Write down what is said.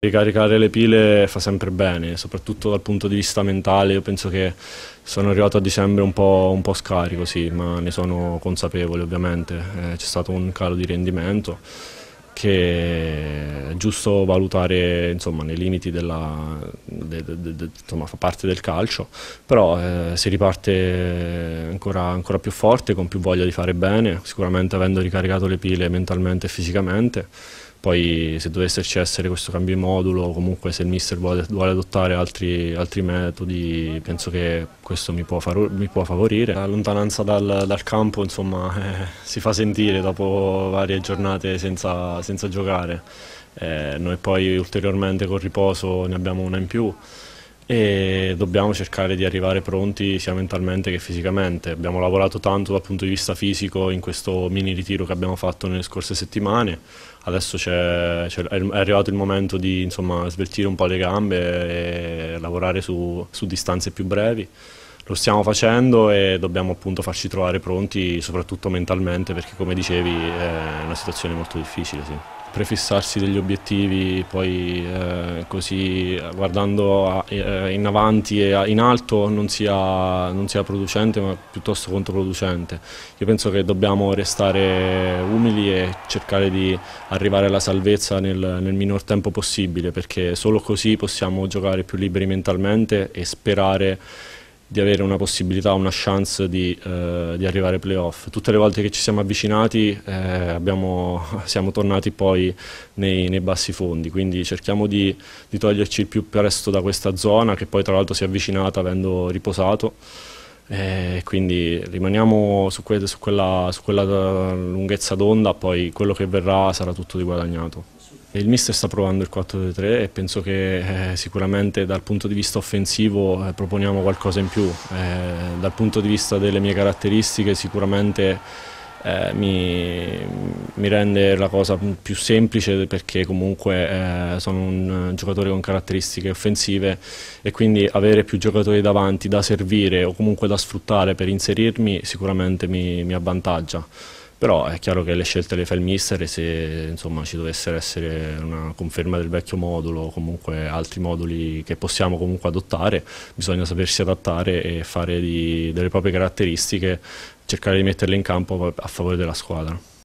Ricaricare le pile fa sempre bene, soprattutto dal punto di vista mentale. Io penso che sono arrivato a dicembre un po' scarico, sì, ma ne sono consapevole ovviamente. C'è stato un calo di rendimento che è giusto valutare, insomma, nei limiti insomma, fa parte del calcio, però si riparte ancora più forte, con più voglia di fare bene, sicuramente avendo ricaricato le pile mentalmente e fisicamente. Poi se dovesse essere questo cambio di modulo, comunque se il mister vuole adottare altri metodi, penso che questo mi può favorire. La lontananza dal campo, insomma, si fa sentire dopo varie giornate senza giocare. Noi poi ulteriormente col riposo ne abbiamo una in più e dobbiamo cercare di arrivare pronti sia mentalmente che fisicamente. Abbiamo lavorato tanto dal punto di vista fisico in questo mini ritiro che abbiamo fatto nelle scorse settimane. Adesso è arrivato il momento di, insomma, sveltire un po' le gambe e lavorare su distanze più brevi. Lo stiamo facendo e dobbiamo appunto farci trovare pronti, soprattutto mentalmente, perché come dicevi è una situazione molto difficile, sì. Prefissarsi degli obiettivi, poi così guardando in avanti e in alto non sia producente, ma piuttosto controproducente. Io penso che dobbiamo restare umili e cercare di arrivare alla salvezza nel minor tempo possibile, perché solo così possiamo giocare più liberi mentalmente e sperare di avere una possibilità, una chance di arrivare ai playoff. Tutte le volte che ci siamo avvicinati siamo tornati poi nei bassi fondi, quindi cerchiamo di toglierci il più presto da questa zona, che poi tra l'altro si è avvicinata avendo riposato. Quindi rimaniamo su quella lunghezza d'onda, poi quello che verrà sarà tutto di guadagnato. Il mister sta provando il 4-3 e penso che sicuramente dal punto di vista offensivo proponiamo qualcosa in più. Dal punto di vista delle mie caratteristiche sicuramente mi rende la cosa più semplice, perché comunque sono un giocatore con caratteristiche offensive e quindi avere più giocatori davanti da servire o comunque da sfruttare per inserirmi sicuramente mi avvantaggia. Però è chiaro che le scelte le fa il mister e se, insomma, ci dovesse essere una conferma del vecchio modulo o comunque altri moduli che possiamo comunque adottare, bisogna sapersi adattare e fare delle proprie caratteristiche, cercare di metterle in campo a favore della squadra.